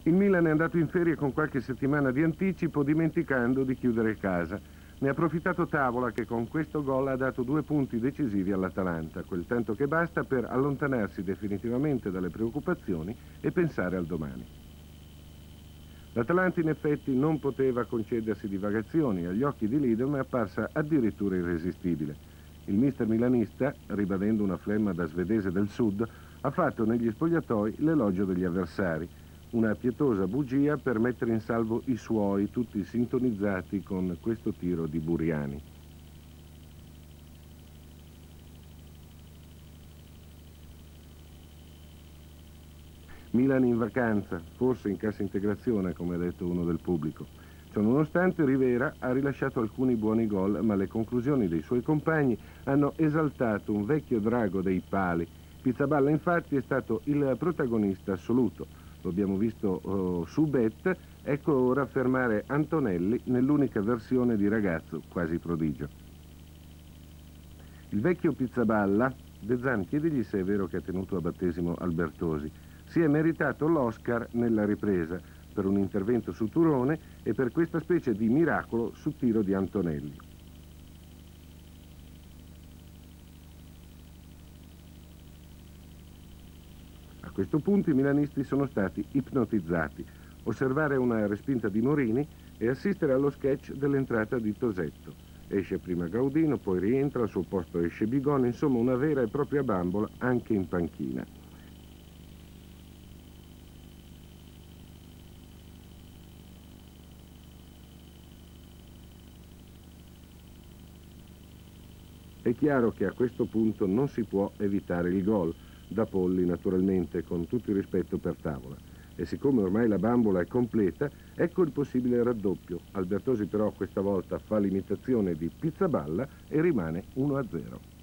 Il Milan è andato in ferie con qualche settimana di anticipo, dimenticando di chiudere casa. Ne ha approfittato Tavola, che con questo gol ha dato 2 punti decisivi all'Atalanta, quel tanto che basta per allontanarsi definitivamente dalle preoccupazioni e pensare al domani. L'Atalanta in effetti non poteva concedersi divagazioni, agli occhi di Lidom è apparsa addirittura irresistibile. Il mister milanista, ribadendo una flemma da svedese del sud, ha fatto negli spogliatoi l'elogio degli avversari, una pietosa bugia per mettere in salvo i suoi, tutti sintonizzati con questo tiro di Buriani. Milan in vacanza, forse in cassa integrazione, come ha detto uno del pubblico. Ciononostante Rivera ha rilasciato alcuni buoni gol, ma le conclusioni dei suoi compagni hanno esaltato un vecchio drago dei pali. Pizzaballa infatti è stato il protagonista assoluto. Lo abbiamo visto su Bet, ecco ora fermare Antonelli nell'unica versione di ragazzo quasi prodigio. Il vecchio Pizzaballa, De Zan, chiedigli se è vero che ha tenuto a battesimo Albertosi. Si è meritato l'Oscar nella ripresa per un intervento su Turone e per questa specie di miracolo su tiro di Antonelli. A questo punto i milanisti sono stati ipnotizzati. Osservare una respinta di Morini e assistere allo sketch dell'entrata di Tosetto. Esce prima Gaudino, poi rientra, al suo posto esce Bigone, insomma una vera e propria bambola anche in panchina. È chiaro che a questo punto non si può evitare il gol, da Polli naturalmente, con tutto il rispetto per Tavola. E siccome ormai la bambola è completa, ecco il possibile raddoppio. Albertosi però questa volta fa l'imitazione di Pizzaballa e rimane 1-0.